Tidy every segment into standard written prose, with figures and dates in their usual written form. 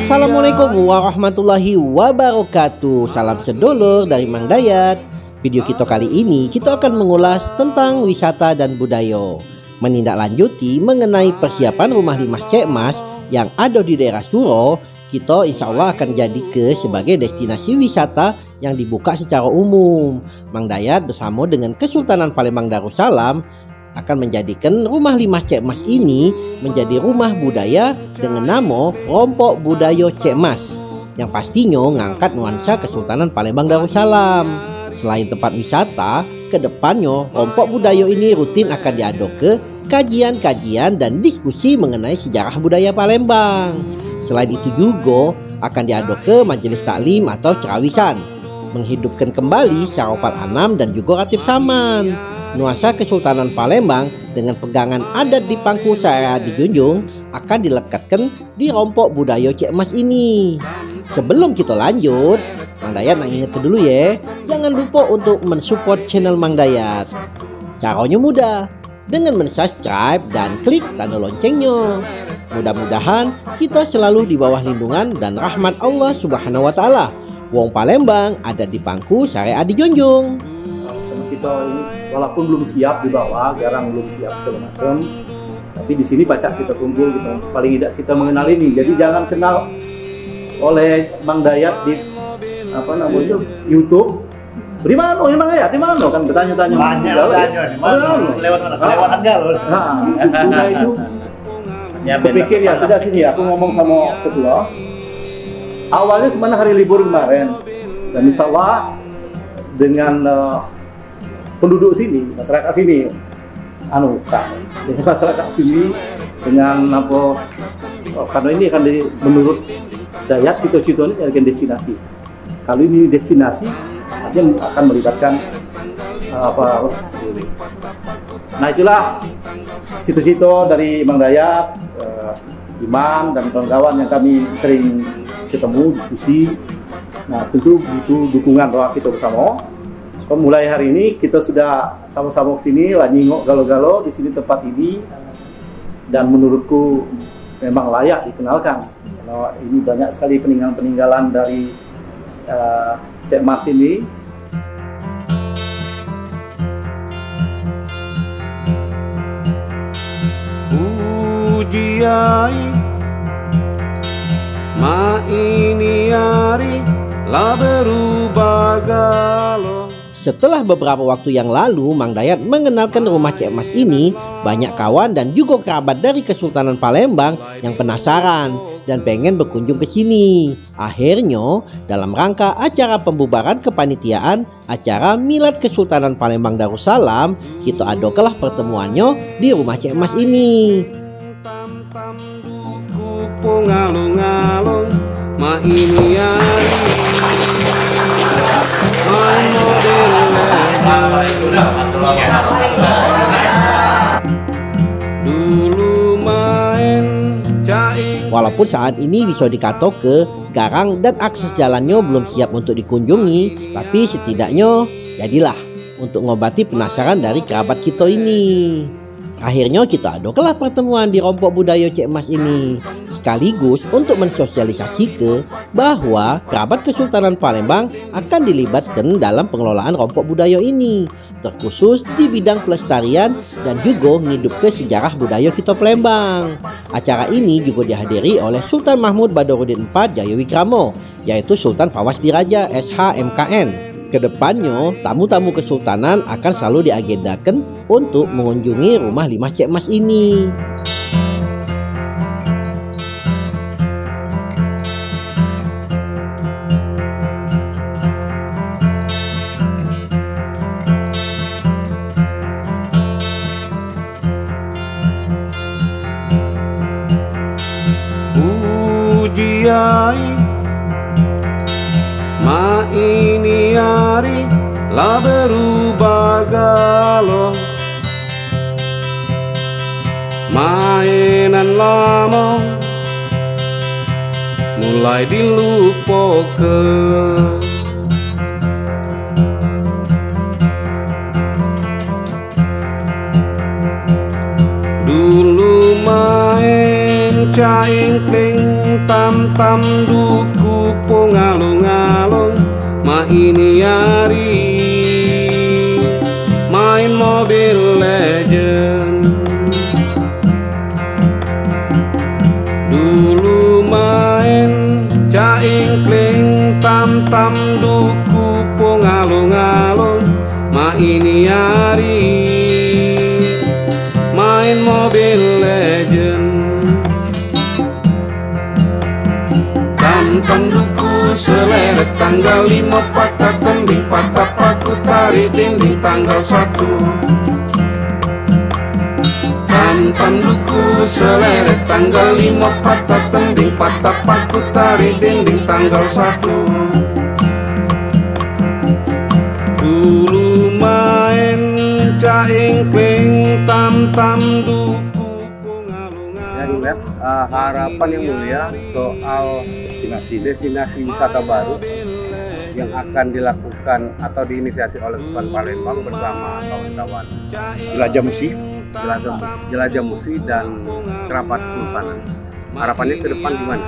Assalamualaikum warahmatullahi wabarakatuh. Salam sedulur dari Mang Dayat. Video kita kali ini kita akan mengulas tentang wisata dan budaya, menindaklanjuti mengenai persiapan rumah limas Cek Mas yang ada di daerah Suro. Kita insya Allah akan jadi sebagai destinasi wisata yang dibuka secara umum. Mang Dayat bersama dengan Kesultanan Palembang Darussalam akan menjadikan rumah limas Cek Mas ini menjadi rumah budaya dengan nama Rompok Budaya Cek Mas, yang pastinya ngangkat nuansa Kesultanan Palembang Darussalam. Selain tempat wisata, kedepannya Rompok Budaya ini rutin akan diaduk ke kajian-kajian dan diskusi mengenai sejarah budaya Palembang. Selain itu juga akan diaduk ke majelis taklim atau cerawisan, menghidupkan kembali Syarofal Anam dan juga Ratib Saman. Nuansa Kesultanan Palembang dengan pegangan adat di pangku saya dijunjung akan dilekatkan di Rompok Budaya Cek Mas ini. Sebelum kita lanjut, Mang Dayat ingatkan dulu ya, jangan lupa untuk mensupport channel Mang Dayat. Caranya mudah, dengan mensubscribe dan klik tanda loncengnya. Mudah-mudahan kita selalu di bawah lindungan dan rahmat Allah Subhanahu wa Ta'ala. Wong Palembang ada di pangku syariat dijunjung. Kita ini walaupun belum siap di bawah, garang belum siap segala macam, tapi di sini pacak kita kumpul, kita paling tidak kita mengenal ini. Jadi jangan kenal oleh Mang Dayat di apa namanya YouTube. Di mana Mang Dayat? Di mana kan bertanya-tanya. Lewat enggak loh. Nah, itu ya pikir ya sudah sini aku ngomong sama ketua. Awalnya kemana hari libur kemarin, dan insya Allah dengan penduduk sini, masyarakat sini, dengan masyarakat sini dengan apa? Karena ini akan menurut Dayat cito-cito ini akan destinasi. Kalau ini destinasi, artinya akan melibatkan apa? Nah itulah cito-cito dari Mang Dayat, Imam dan kawan-kawan yang kami sering ketemu diskusi. Nah tentu butuh dukungan doa kita bersama. Mulai hari ini kita sudah sama-sama ke sini, lah nyingok galo-galo di sini tempat ini, dan menurutku memang layak dikenalkan. Karena ini banyak sekali peninggalan-peninggalan dari Cek Mas ini. Ujiai ma ini hari la berubah galo. Setelah beberapa waktu yang lalu Mang Dayat mengenalkan rumah Cek Mas ini, banyak kawan dan juga kerabat dari Kesultanan Palembang yang penasaran dan pengen berkunjung ke sini. Akhirnya dalam rangka acara pembubaran kepanitiaan acara Milad Kesultanan Palembang Darussalam, kita adakanlah pertemuannya di rumah Cek Mas ini. Ngalung-ngalung ma ini Walaupun saat ini bisa dikatakan ke garang dan akses jalannya belum siap untuk dikunjungi, tapi setidaknya jadilah untuk ngobati penasaran dari kerabat kita ini. Akhirnya kita adakanlah pertemuan di Rompok Budaya Cek Mas ini, sekaligus untuk mensosialisasikan bahwa kerabat Kesultanan Palembang akan dilibatkan dalam pengelolaan Rompok Budaya ini, terkhusus di bidang pelestarian dan juga ngidupkan sejarah budaya kita Palembang. Acara ini juga dihadiri oleh Sultan Mahmud Badarudin IV Jaya Wikramo, yaitu Sultan Fawaz Diraja SH MKN. Kedepannya, tamu-tamu kesultanan akan selalu diagendakan untuk mengunjungi rumah limas Cek Mas ini. Ujiai ma ini hari la berubah galo, mainan lama mulai dilupakan. Dulu main caingkling tam-tam duku pongalung-alung ma ini hari main Mobile Legend. Dulu main caingkling tam-tam duku pongalung-alung ma ini hari main Mobile Legend. Tam-tam duku seleret tanggal 5 patah tembing patah paku tarik dinding tanggal 1. Tam-tam duku seleret tanggal 5 patah tembing patah paku tarik dinding tanggal 1. Dulu main caingkling tam-tam duku pongalung-alung. Ya, harapan yang mulia soal destinasi wisata baru yang akan dilakukan atau diinisiasi oleh Kabupaten Palembang bersama kawan-kawan Jelajah Musi dan Kerabat Sultanan. Harapannya ke depan gimana?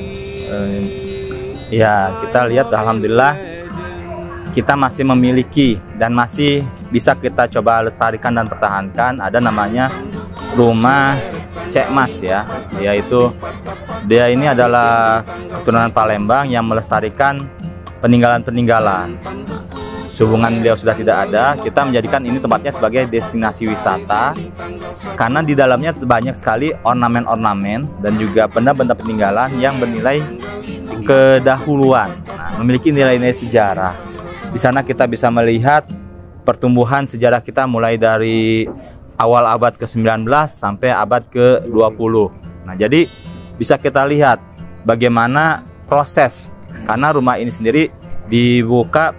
Ya, kita lihat alhamdulillah kita masih memiliki dan masih bisa kita coba lestarikan dan pertahankan. Ada namanya Rumah Cek Mas ya, yaitu dia ini adalah keturunan Palembang yang melestarikan peninggalan-peninggalan. Sehubungan beliau sudah tidak ada, kita menjadikan ini tempatnya sebagai destinasi wisata karena di dalamnya banyak sekali ornamen-ornamen dan juga benda-benda peninggalan yang bernilai kedahuluan, memiliki nilai-nilai sejarah. Di sana kita bisa melihat pertumbuhan sejarah kita mulai dari awal abad ke-19 sampai abad ke-20. Nah, jadi bisa kita lihat bagaimana proses, karena rumah ini sendiri dibuka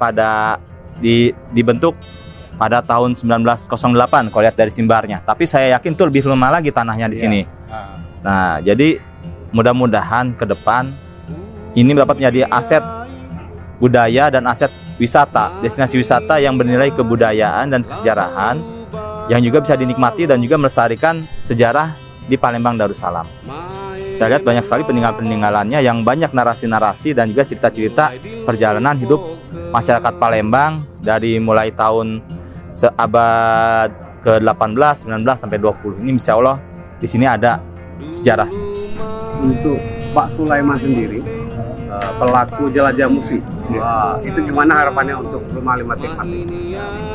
dibentuk pada tahun 1908 kalau lihat dari simbarnya. Tapi saya yakin itu lebih lama lagi tanahnya di sini. Nah, jadi mudah-mudahan ke depan ini dapat menjadi aset budaya dan aset wisata, destinasi wisata yang bernilai kebudayaan dan kesejarahan yang juga bisa dinikmati dan juga melestarikan sejarah di Palembang Darussalam. Saya lihat banyak sekali peninggalan-peninggalannya yang banyak narasi-narasi dan juga cerita-cerita perjalanan hidup masyarakat Palembang dari mulai tahun seabad ke-18, 19 sampai 20. Ini insya Allah di sini ada sejarah. Untuk Pak Sulaiman sendiri, pelaku Jelajah Musi, itu gimana harapannya untuk Rumah Lima Cek Mas ini?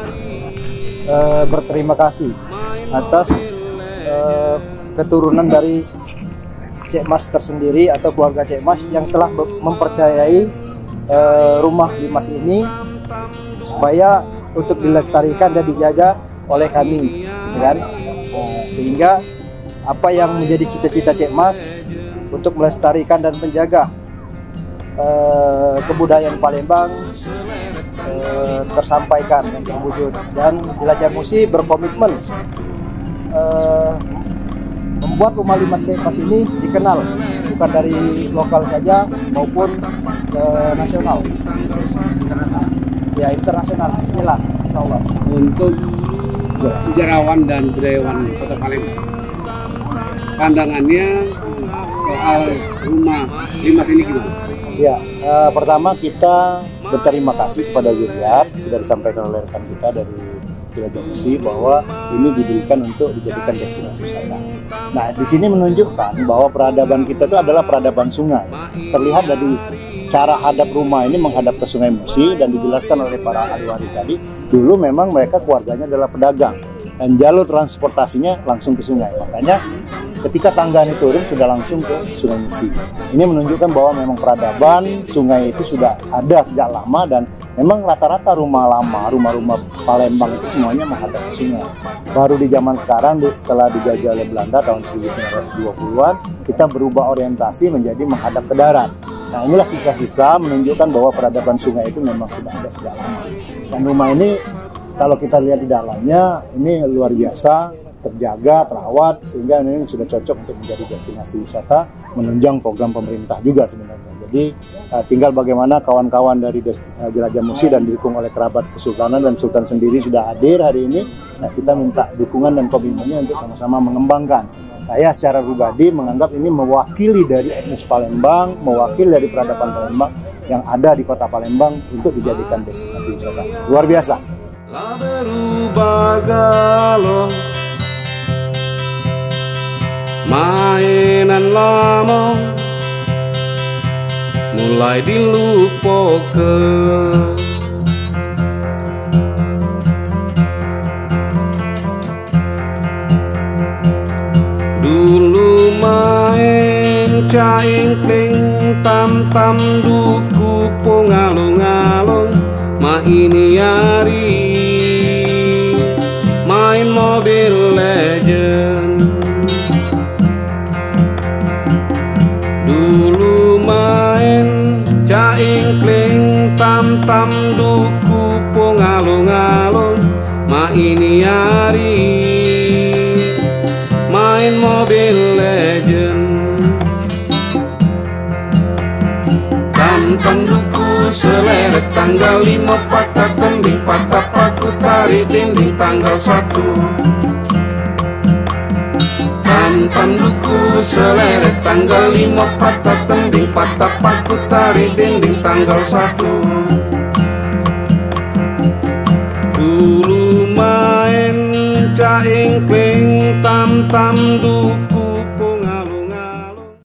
Berterima kasih atas keturunan dari Cek Mas tersendiri atau keluarga Cek Mas yang telah mempercayai rumah Dimas ini supaya untuk dilestarikan dan dijaga oleh kami, kan? Sehingga apa yang menjadi cita-cita Cek Mas untuk melestarikan dan menjaga kebudayaan Palembang tersampaikan dan terwujud. Dan Jelajah Musi berkomitmen membuat Rumah Lima Cek Mas ini dikenal bukan dari lokal saja maupun nasional, ya internasional. Bismillah, insyaallah. Untuk sejarawan dan budayawan Kota Palembang, pandangannya soal Rumah Limas ini gimana? Ya, pertama kita berterima kasih kepada Zuriat, sudah disampaikan oleh rekan kita dari Jelajah Musi bahwa ini diberikan untuk dijadikan destinasi wisata. Nah, di sini menunjukkan bahwa peradaban kita itu adalah peradaban sungai. Terlihat dari cara hadap rumah ini menghadap ke Sungai Musi, dan dijelaskan oleh para ahli waris tadi, dulu memang mereka keluarganya adalah pedagang dan jalur transportasinya langsung ke sungai. Makanya ketika tangga ini turun sudah langsung ke Sungai Musi. Ini menunjukkan bahwa memang peradaban sungai itu sudah ada sejak lama, dan memang rata-rata rumah lama, rumah-rumah Palembang itu semuanya menghadap ke sungai. Baru di zaman sekarang setelah dijajah oleh Belanda tahun 1920-an, kita berubah orientasi menjadi menghadap ke darat. Nah, inilah sisa-sisa menunjukkan bahwa peradaban sungai itu memang sudah ada sejak lama. Dan rumah ini kalau kita lihat di dalamnya ini luar biasa, terjaga, terawat, sehingga ini sudah cocok untuk menjadi destinasi wisata, menunjang program pemerintah juga sebenarnya. Jadi Jadi tinggal bagaimana kawan-kawan dari Jelajah Musi dan didukung oleh kerabat Kesultanan dan Sultan sendiri sudah hadir hari ini. Nah, kita minta dukungan dan komitmennya untuk sama-sama mengembangkan. Saya secara pribadi menganggap ini mewakili dari etnis Palembang, mewakili dari peradaban Palembang yang ada di kota Palembang untuk dijadikan destinasi wisata. Luar biasa. La berubah galau, mainan lama mulai dilupakan. Dulu main caingkling tam-tam duku pongalung-alung, ma ini hari main Mobile Legend. Dulu main caingkling tam-tam duku pongalung-alung, ma ini hari main Mobile Legend. Tam-tam duku seleret tanggal 5 patah tembing, patah paku tarik dinding tanggal 1. Tam-tam duku seleret tanggal 5 patah tembing, patah paku tarik dinding tanggal 1. Dulu main caingkling tam-tam duku